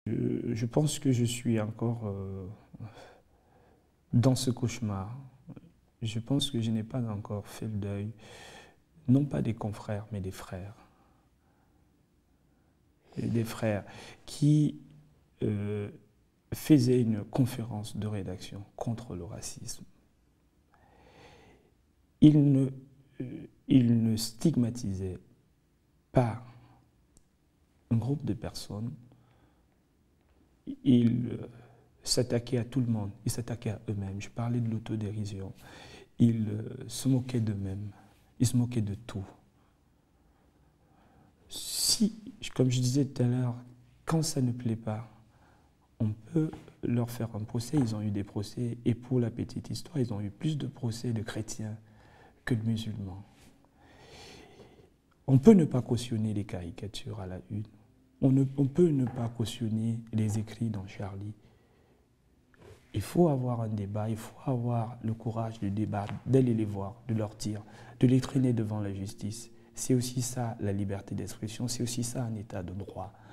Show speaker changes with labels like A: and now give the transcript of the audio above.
A: Je pense que je suis encore dans ce cauchemar. Je pense que je n'ai pas encore fait le deuil, non pas des confrères, mais des frères. Des frères qui euh, faisaient une conférence de rédaction contre le racisme. Ils ne, ils ne stigmatisaient pas un groupe de personnes, ils s'attaquaient à tout le monde, ils s'attaquaient à eux-mêmes. Je parlais de l'autodérision. Ils se moquaient d'eux-mêmes, ils se moquaient de tout. Si, comme je disais tout à l'heure, quand ça ne plaît pas, on peut leur faire un procès. Ils ont eu des procès, et pour la petite histoire, ils ont eu plus de procès de chrétiens que de musulmans. On peut ne pas cautionner les caricatures à la une. On peut ne pas cautionner les écrits dans Charlie. Il faut avoir un débat, il faut avoir le courage de débattre, d'aller les voir, de leur dire, de les traîner devant la justice. C'est aussi ça la liberté d'expression, c'est aussi ça un état de droit.